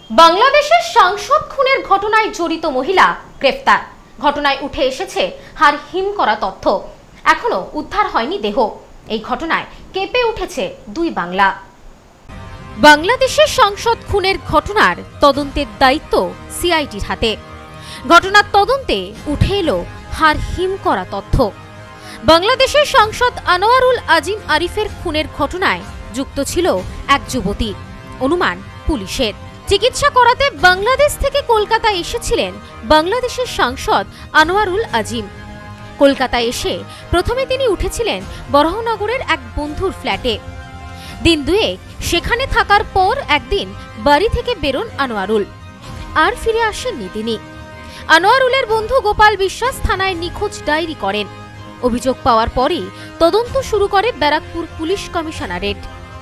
বাংলাদেশের সাংসদ খুনের ঘটনায় জড়িত মহিলা গ্রেফতার। ঘটনায় উঠে এসেছে হাড় হিম করা তথ্য। এখনো উদ্ধার হয়নি দেহ। এই ঘটনায় কেঁপে উঠেছে দুই বাংলা। বাংলাদেশের সাংসদ খুনের ঘটনার তদন্তের দায়িত্ব সিআইডির হাতে। ঘটনার তদন্তে উঠে এলো হাড় হিম করা তথ্য। বাংলাদেশের সাংসদ আনোয়ারুল আজিম আরিফের খুনের ঘটনায় যুক্ত ছিল এক যুবতী, অনুমান পুলিশের। চিকিৎসা করাতে বাংলাদেশ থেকে কলকাতা এসেছিলেন বাংলাদেশের সাংসদ আনোয়ারুল আজিম। কলকাতায় এসে প্রথমে তিনি উঠেছিলেন বরাহনগরের এক বন্ধুর ফ্ল্যাটে। দিন দুয়েক সেখানে থাকার পর একদিন বাড়ি থেকে বেরোন আনোয়ারুল, আর ফিরে আসেননি তিনি। আনোয়ারুলের বন্ধু গোপাল বিশ্বাস থানায় নিখোঁজ ডায়েরি করেন। অভিযোগ পাওয়ার পরই তদন্ত শুরু করে ব্যারাকপুর পুলিশ কমিশনারেট।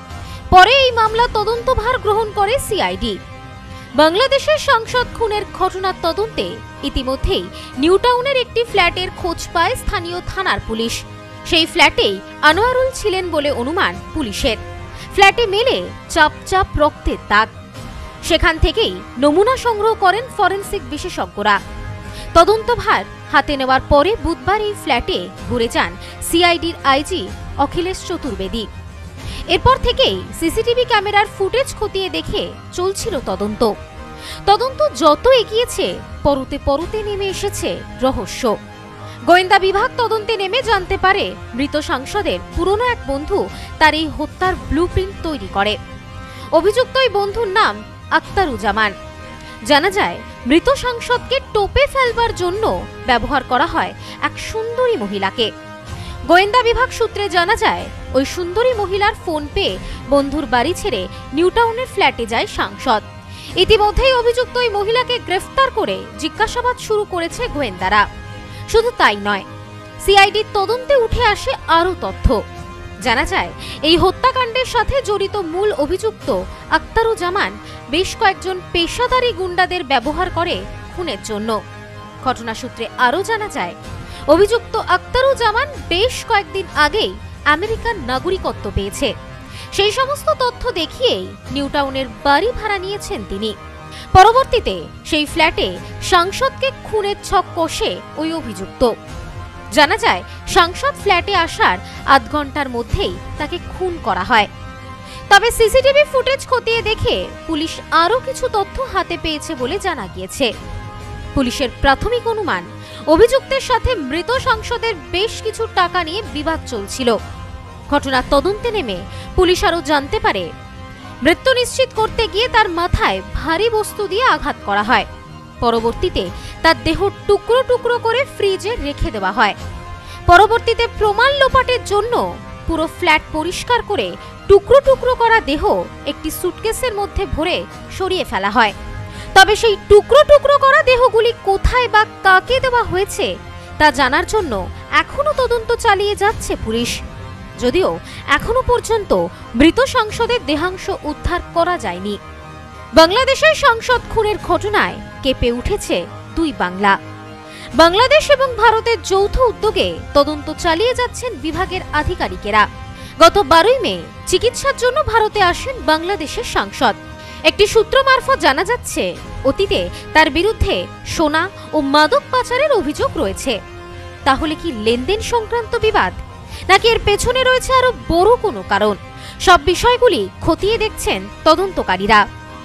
পরে এই মামলা তদন্তভার গ্রহণ করে সিআইডি। বাংলাদেশের সাংসদ খুনের ঘটনার তদন্তে ইতিমধ্যেই নিউটাউনের একটি ফ্ল্যাটের খোঁজ পায় স্থানীয় থানার পুলিশ। সেই ফ্ল্যাটেই আনোয়ারুল ছিলেন বলে অনুমান পুলিশের। ফ্ল্যাটে মেলে চাপ চাপ রক্তের দাগ। সেখান থেকেই নমুনা সংগ্রহ করেন ফরেনসিক বিশেষজ্ঞরা। তদন্তভার হাতে নেওয়ার পরে বুধবার এই ফ্ল্যাটে ঘুরে যান সিআইডির আইজি অখিলেশ চতুর্বেদী। এরপর থেকেই সিসিটিভি ক্যামেরার ফুটেজ খতিয়ে দেখে চলছিল তদন্ত। তদন্ত যত এগিয়েছে পরতে পরতে নেমে এসেছে রহস্য। গোয়েন্দা বিভাগ তদন্তে নেমে জানতে পারে মৃত সাংসদের পুরনো এক বন্ধু তার এই হত্যার ব্লুপ্রিন্ট তৈরি করে। অভিযুক্ত এই বন্ধুর নাম আখতারুজ্জামান। জানা যায় মৃত সাংসদকে টোপে ফেলবার জন্য ব্যবহার করা হয় এক সুন্দরী মহিলাকে। গোয়েন্দা বিভাগ সূত্রে জানা যায় ওই সুন্দরী মহিলার ফোন পেয়ে বন্ধুর বাড়ি ছেড়ে নিউটাউনের ফ্ল্যাটে যায় সাংসদ। ইতিমধ্যেই অভিযুক্ত ওই মহিলাকে গ্রেফতার করে জিজ্ঞাসাবাদ শুরু করেছে গোয়েন্দারা। শুধু তাই নয়, সিআইডির তদন্তে উঠে আসে আরও তথ্য। জানা যায় এই হত্যাকাণ্ডের সাথে জড়িত মূল অভিযুক্ত আখতারুজ্জামান বেশ কয়েকজন পেশাদারী গুন্ডাদের ব্যবহার করে খুনের জন্য। ঘটনা সূত্রে আরও জানা যায় অভিযুক্ত আখতারুজ্জামান বেশ কয়েকদিন আগেই আমেরিকার নাগরিকত্ব পেয়েছে। সেই সমস্ত তথ্য দেখিয়েই নিউটাউনের বাড়ি ভাড়া নিয়েছেন তিনি। পরবর্তীতে সেই ফ্ল্যাটে সাংসদকে খুনের ছক কষে ওই অভিযুক্ত। জানা যায় সাংসদ ফ্ল্যাটে আসার আধ ঘন্টার মধ্যেই তাকে খুন করা হয়। তবে সিসিটিভি ফুটেজ খতিয়ে দেখে পুলিশ আরও কিছু তথ্য হাতে পেয়েছে বলে জানা গিয়েছে। পুলিশের প্রাথমিক অনুমান অভিযুক্তের সাথে মৃত সাংসদের বেশ কিছু টাকা নিয়ে বিবাদ চলছিল। ঘটনার তদন্তে নেমে পুলিশ আরও জানতে পারে মৃত্যু নিশ্চিত করতে গিয়ে তার মাথায় ভারী বস্তু দিয়ে আঘাত করা হয়। পরবর্তীতে তার দেহ টুকরো টুকরো করে ফ্রিজে রেখে দেওয়া হয়। পরবর্তীতে প্রমাণ লোপাটের জন্য পুরো ফ্ল্যাট পরিষ্কার করে টুকরো টুকরো করা দেহ একটি সুটকেসের মধ্যে ভরে সরিয়ে ফেলা হয়। তবে সেই টুকরো টুকরো করা দেহগুলি কোথায় বা কাকে দেওয়া হয়েছে তা জানার জন্য এখনো তদন্ত চালিয়ে যাচ্ছে পুলিশ। যদিও এখনো পর্যন্ত মৃত সাংসদের দেহাংশ উদ্ধার করা যায়নি। বাংলাদেশের সাংসদ খুনের ঘটনায় কেঁপে উঠেছে দুই বাংলা। বাংলাদেশ এবং ভারতের যৌথ উদ্যোগে তদন্ত চালিয়ে যাচ্ছেন বিভাগের আধিকারিকেরা। গত 12 মে চিকিৎসার জন্য ভারতে আসেন বাংলাদেশের সাংসদ। একটি সূত্র মারফত জানা যাচ্ছে অতীতে তার বিরুদ্ধে সোনা ও মাদক পাচারের অভিযোগ রয়েছে। তাহলে কি লেনদেন সংক্রান্ত বিবাদ, নাকি এর পেছনে রয়েছে আরো বড় কোনো কারণ? সব বিষয়গুলি খতিয়ে দেখছেন তদন্তকারীরা।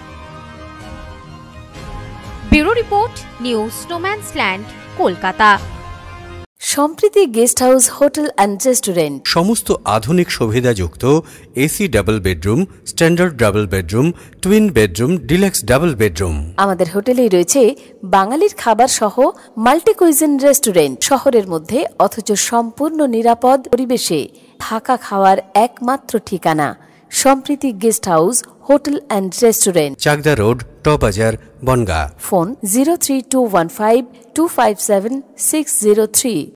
Bureau report, news No Man's Land, Kolkata. Sampriti guest house hotel and restaurant সমস্ত আধুনিক সুবিধাযুক্ত AC double bedroom, standard double bedroom, twin bedroom, deluxe double bedroom. আমাদের হোটেলেই রয়েছে বাঙালির খাবার সহ মাল্টি কুইজিন রেস্টুরেন্ট। শহরের মধ্যে অথচ সম্পূর্ণ নিরাপদ পরিবেশে থাকা খাওয়ার একমাত্র ঠিকানা Sampriti guest house hotel and restaurant, Chakdah road, টবাজার, বনগাঁ। ফোন 03215257603।